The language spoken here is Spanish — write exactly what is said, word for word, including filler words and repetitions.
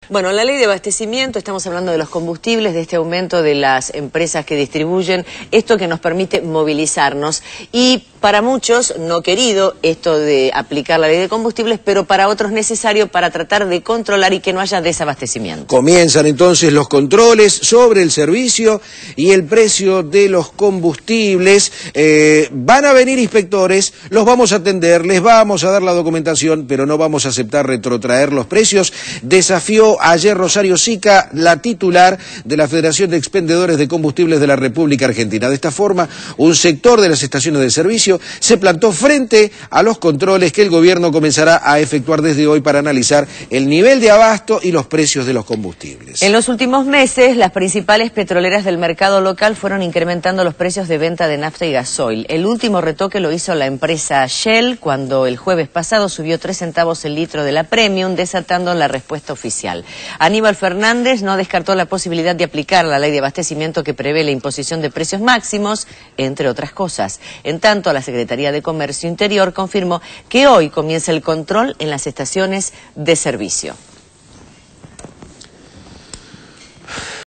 Bueno, la ley de abastecimiento, estamos hablando de los combustibles, de este aumento de las empresas que distribuyen, esto que nos permite movilizarnos. Y para muchos no querido esto de aplicar la ley de combustibles, pero para otros necesario para tratar de controlar y que no haya desabastecimiento. Comienzan entonces los controles sobre el servicio y el precio de los combustibles. Eh, van a venir inspectores, los vamos a atender, les vamos a dar la documentación, pero no vamos a aceptar retrotraer los precios. Desafió ayer Rosario Sica, la titular de la Federación de Expendedores de Combustibles de la República Argentina. De esta forma, un sector de las estaciones de servicio se plantó frente a los controles que el gobierno comenzará a efectuar desde hoy para analizar el nivel de abasto y los precios de los combustibles. En los últimos meses, las principales petroleras del mercado local fueron incrementando los precios de venta de nafta y gasoil. El último retoque lo hizo la empresa Shell cuando el jueves pasado subió tres centavos el litro de la Premium, desatando la respuesta oficial. Aníbal Fernández no descartó la posibilidad de aplicar la ley de abastecimiento que prevé la imposición de precios máximos, entre otras cosas. En tanto, la Secretaría de Comercio Interior confirmó que hoy comienza el control en las estaciones de servicio.